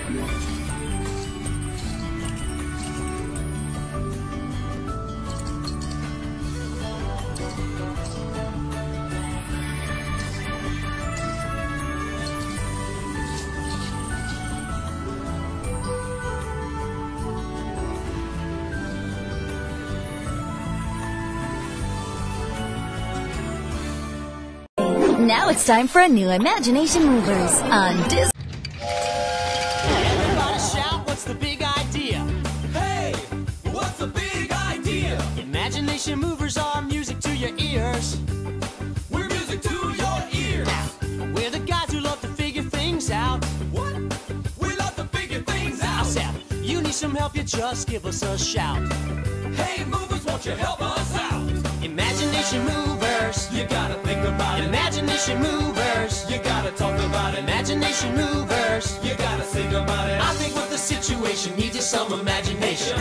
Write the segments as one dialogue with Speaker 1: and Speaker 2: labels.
Speaker 1: Now it's time for a new Imagination Movers on Disney.
Speaker 2: Everybody shout, what's the big idea?
Speaker 3: Hey, what's the big idea?
Speaker 2: Imagination Movers are music to your ears.
Speaker 3: We're music to your ears.
Speaker 2: We're the guys who love to figure things out.
Speaker 3: What? We love to figure things
Speaker 2: I
Speaker 3: out.
Speaker 2: said, you need some help, you just give us a shout.
Speaker 3: Hey, movers, won't you help us out?
Speaker 2: Imagination Movers.
Speaker 3: You gotta think about it.
Speaker 2: Imagination Movers.
Speaker 3: You gotta talk about it.
Speaker 2: Imagination Movers.
Speaker 3: You gotta sing about it.
Speaker 2: I think what the situation needs is some imagination.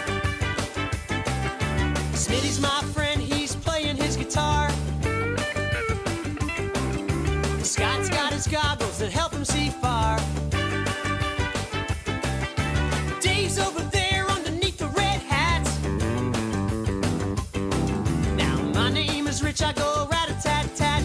Speaker 2: Smitty's my friend, he's playing his guitar. Scott's got his goggles that help him see far. Dave's over there underneath the red hat. Now my name is Rich, I go rat-a-tat-tat.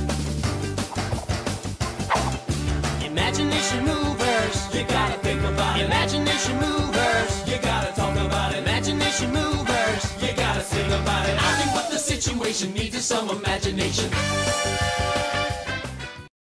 Speaker 2: Imagination Movers.
Speaker 3: You gotta think about it.
Speaker 2: Imagination Movers.
Speaker 3: You gotta talk about it.
Speaker 2: Imagination Movers.
Speaker 3: You gotta sing about it.
Speaker 2: I think what the situation needs is some imagination.